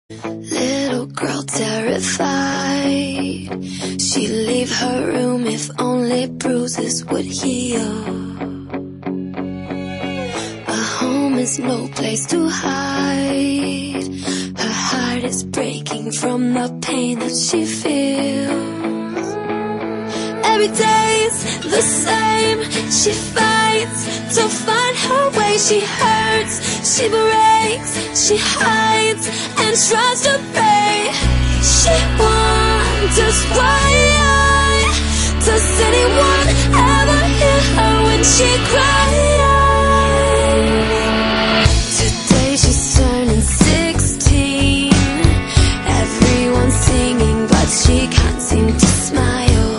Little girl terrified, she'd leave her room if only bruises would heal. A home is no place to hide, her heart is breaking from the pain that she feels. Every day's the same, she fights to find her way. She hurts, she breaks, she hides and tries to pray. She wonders why. Does anyone ever hear her when she cries? Today she's turning 16, everyone's singing but she can't seem to smile.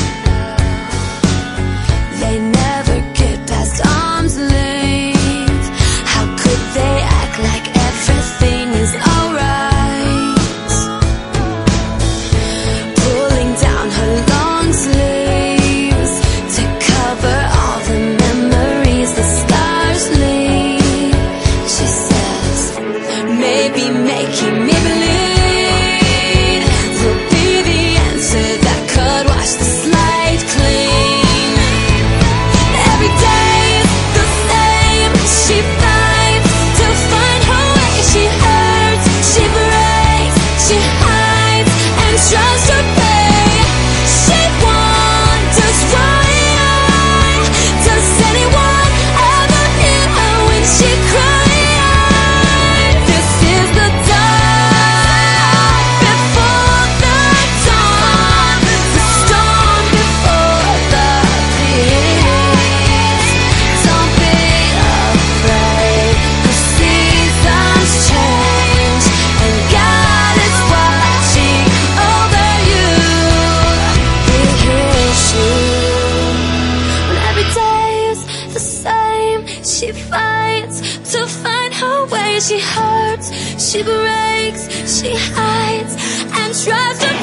They never get past arm's length. How could they act like everything is alright? Pulling down her long sleeves to cover all the memories the scars leave. She says, maybe making me bleed will be the answer that could wash the slate clean. Every day is the same, she fights to find her way. She hurts, she breaks, she hides and tries to pay. She wonders why. Does anyone ever hear her when she cries? This is the dark before the dawn, the storm before the peace. Don't be afraid, 'cause seasons change and God is watching over you. He hears you. When every day is the same, she fights to find her way. She hurts, she breaks, she hides and tries to